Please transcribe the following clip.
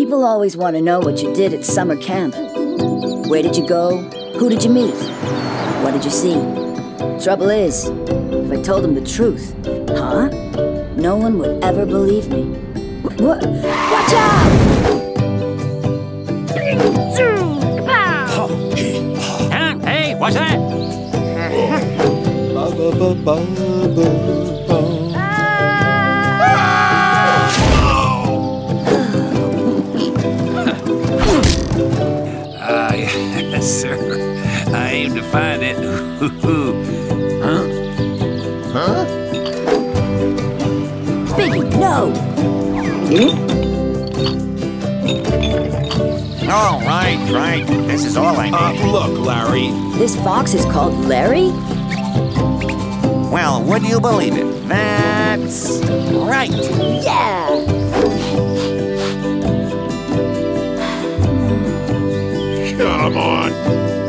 People always want to know what you did at summer camp. Where did you go? Who did you meet? What did you see? Trouble is, if I told them the truth, no one would ever believe me. What? Watch out! Hey, what's that? Yes, sir. I aim to find it. Huh? Huh? Biggie, no! Oh, right. This is all I need. Look, Larry. This fox is called Larry? Well, would you believe it? That's right. Yeah! Come on.